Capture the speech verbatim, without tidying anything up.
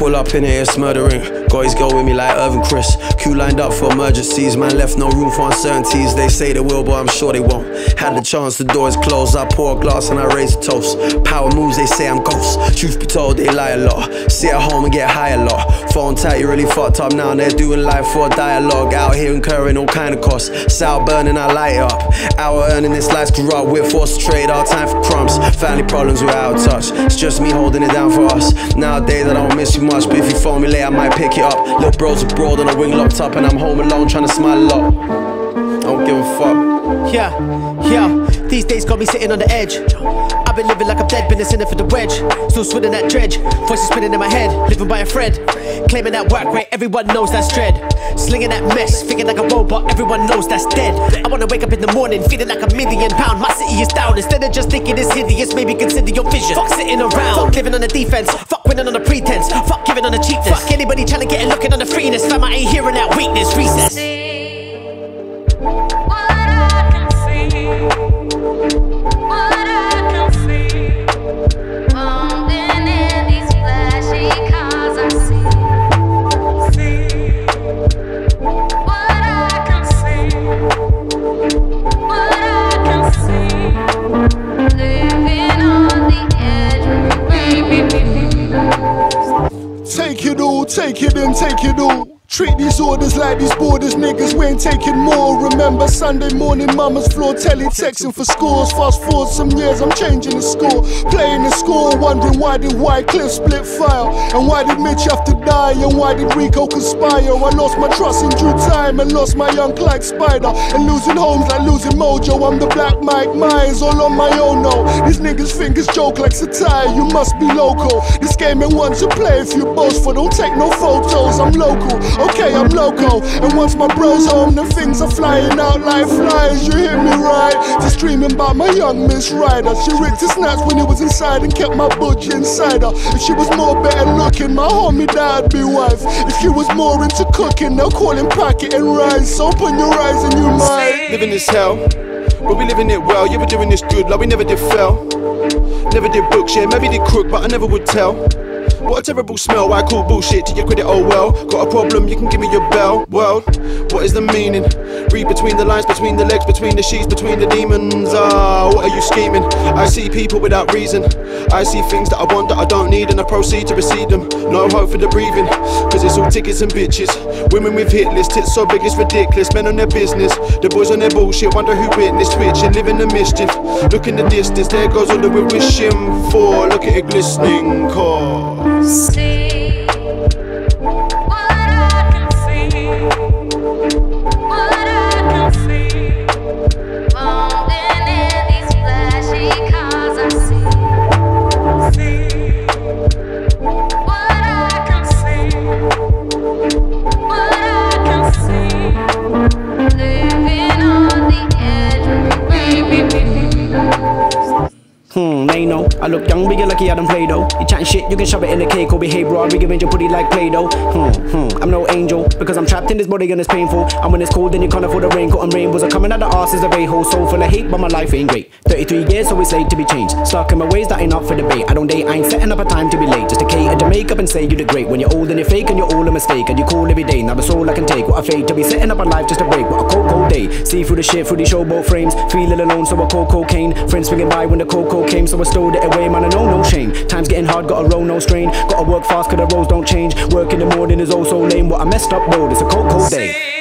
pull up in here, it's murdering. Got his girl with me like Irvin Chris. Q lined up for emergencies, man left no room for uncertainties. They say they will, but I'm sure they won't. Had the chance, the door is closed. I pour a glass and I raise a toast. Power moves, they say I'm ghost. Truth be told, they lie a lot. Sit at home and get high a lot. Phone tight, you really fucked up now. They're doing life for a dialogue. Out here incurring all kind of costs. Sour burning, I light it up. Our earning, this life's corrupt. We're forced to trade our time for crumbs. Family problems, we're out of touch. It's just me holding it down for us. Nowadays, I don't miss you much, but if you phone me late, I might pick it up. Little bros abroad on a wing locked up, and I'm home alone trying to smile a lot. I don't give a fuck. Yeah, yeah, these days got me sitting on the edge. I've been living like I'm dead, been a sinner for the wedge. Still swinging that dredge, voices spinning in my head. Living by a thread, claiming that work rate, everyone knows that's dread. Slinging that mess, thinking like a robot, everyone knows that's dead. I wanna wake up in the morning, feeling like a million pound. My city is down, instead of just thinking it's hideous, maybe consider your vision. Fuck sitting around, fuck living on the defense, fuck winning on the pretense, fuck giving on the cheapness, fuck anybody trying to get a looking on the freeness. Fam, I ain't hearing that weakness, recess. Take it all, take it in, take it all. Treat these orders like these borders, niggas, we ain't taking more. Remember Sunday morning, mama's floor, telly texting for scores. Fast forward some years, I'm changing the score. Playing the score, wondering why did Wycliffe split file? And why did Mitch have to die? And why did Rico conspire? I lost my trust in due time and lost my young like Spider. And losing homes like losing mojo, I'm the Black Mike Myers, all on my own, no. These niggas think it's joke like satire, you must be local. This game ain't one to play if you boast for, don't take no photos, I'm local. Okay, I'm loco, and once my bros home, the things are flying out like flies. You hear me right? Just dreaming about my young Miss Ryder. She ripped his nuts when he was inside and kept my butch inside her. If she was more better looking, my homie that'd be wife. If she was more into cooking, they'll call him packet and rice. Open your eyes and you might. Living this hell, but we living it well. You were doing this good, like we never did fail. Never did books, yeah, maybe did crook, but I never would tell. What a terrible smell, why call bullshit to your credit, oh well. Got a problem, you can give me your bell. Well, what is the meaning? Read between the lines, between the legs, between the sheets, between the demons. Ah, what are you scheming? I see people without reason. I see things that I want that I don't need, and I proceed to receive them. No hope for the breathing, cause it's all tickets and bitches. Women with hit lists, tits so big it's ridiculous. Men on their business, the boys on their bullshit. Wonder who witnessed twitching, living the mischief. Look in the distance, there goes all that we're wishing for. Look at it glistening, core. See what I can see, what I can see. Falling in these flashy cars, I see. See what I can see, what I can see. Living on the edge. Hmm, they know. I look young, but you're lucky I don't play though. You chatting shit, you can shove it in a cake or behave raw. Rearrange your booty like Play-Doh. Hmm, hmm, I'm no angel, because I'm trapped in this body and it's painful. And when it's cold, then you can't afford a raincoat. And rainbows are coming out the arses of a whole soul full of hate, but my life ain't great. thirty-three years, so it's late to be changed. Stuck in my ways, that ain't up for debate. I don't date, I ain't setting up a time to be late. Just to cater to make up and say you did great. When you're old and you're fake and you're all a mistake. And you call every day, now that's all I can take. What a fate to be setting up a life just to break. What a cold, cold day. See through the shit, through the showboat frames. Feeling alone, so I call cocaine. Friends swinging by when the cocoa came, so I stowed it away, man, I know no shame. Time's getting hard, gotta roll no strain. Gotta work fast, cause the roads don't change. Work in the morning is oh so lame. What a messed up road, it's a cold, cold day.